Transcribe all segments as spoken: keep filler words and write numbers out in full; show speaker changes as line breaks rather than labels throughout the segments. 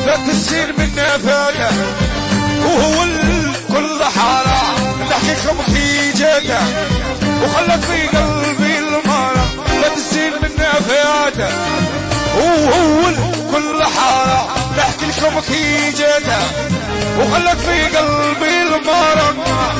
تصير منا فاته وهو كل حارة نحكي لكم حيجاته وخلت في قلبي المرة لا تصير منا فاته وهو كل حارة نحكي لكم حيجاته وخلت في قلبي المرة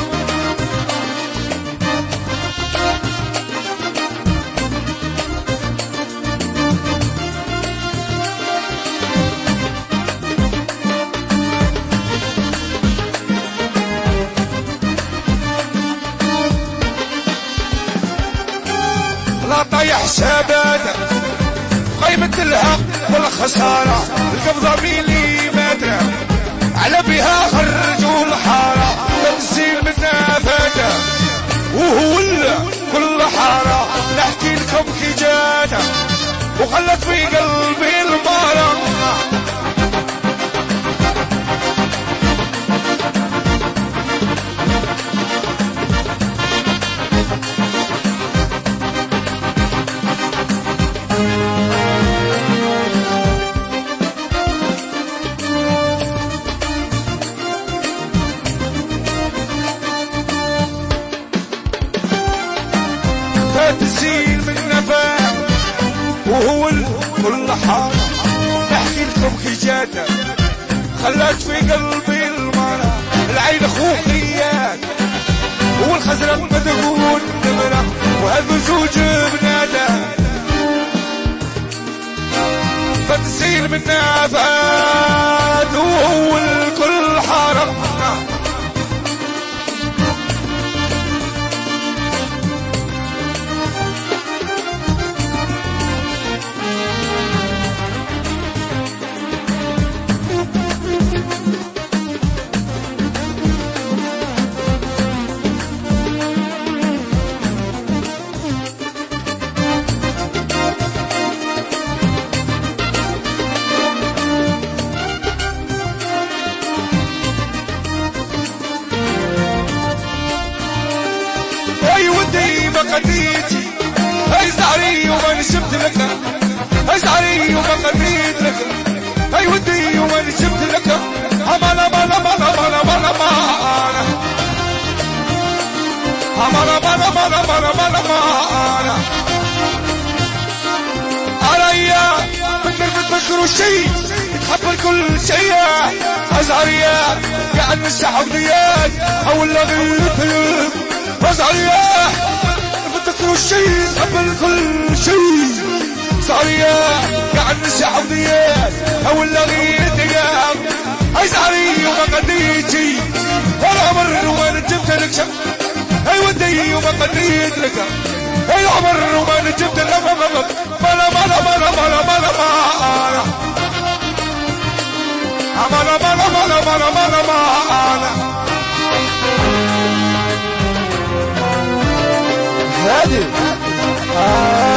لا طايح حساباته قيمة الحق والخسارة القبضة ميلي ماترة على بها خرجوا الحارة لا تصير منا فاته وهو كل حارة نحكي لكم حجاته وخلت في قلبي المارة تسيل من نفاق وهو كل حارة نحكي لكم حجاته خلت في قلبي المرة العين خوخيات والخزرق مدهون نمرة وهذا زوج بناده فتسيل من نفاق وهو كل حارة قديتي هاي زعري وما نشبت لك هاي زعري وما قديت لك هاي ودي وما نشبت لك همانا مانا مانا مانا مانا مانا همانا مانا مانا مانا مانا مانا عليا بدك تذكروا شي تحب كل شي ازعريا قاعد نسحب نيات او اللغيت ازعريا تذكروا الشيء قبل كل شيء صاريا قاعد نسحب نيات او اللغيت ايام هاي زعري وما قديتي ولا عمر وما نجبت لك شم هاي ودي وما قديت لك هاي عمر وما نجبت لك مالا مالا مالا مالا مالا مالا مالا مالا مالا مالا مالا مالا هادي